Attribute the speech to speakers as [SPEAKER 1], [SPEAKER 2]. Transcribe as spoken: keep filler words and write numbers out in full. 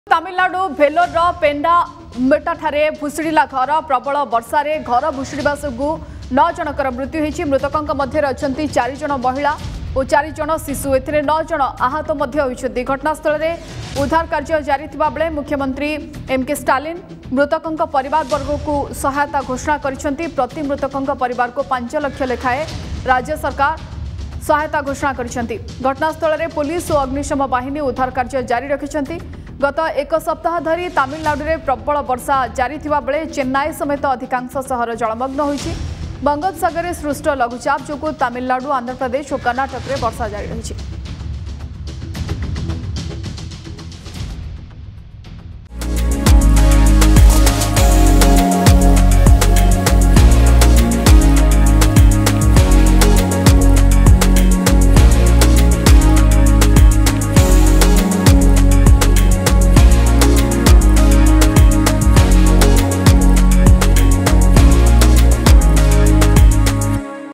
[SPEAKER 1] तमिलनाडु भेलोर पेंडा मेटाठारे भुशुड़ा घर प्रबल वर्षा रे घर भुशुड़ा सबू नौ जनकर मृत्यु होती। मृतकों मध्य अच्छा चार जन महिला और चार जन शिशु ए नौ जन आहत होती। घटनास्थल में उद्धार कार्य जारी बेले मुख्यमंत्री एम के स्टालिन मृतकों परिवार वर्ग को सहायता घोषणा करछंती। प्रति मृतकों परिवार को पांच लाख लेखाएं राज्य सरकार सहायता घोषणा करछंती। घटनास्थल में पुलिस और अग्निशम बाहिनी उद्धार कार्य जारी रखिछंती। गत एक सप्ताह धरी तमिलनाडु में प्रबल वर्षा जारी बेले चेन्नई समेत अधिकांश सहर जलमग्न होइछि। बंगोपसागर सृष्ट लघुचाप जो तमिलनाडु आंध्र प्रदेश और कर्नाटक में वर्षा जारी रही।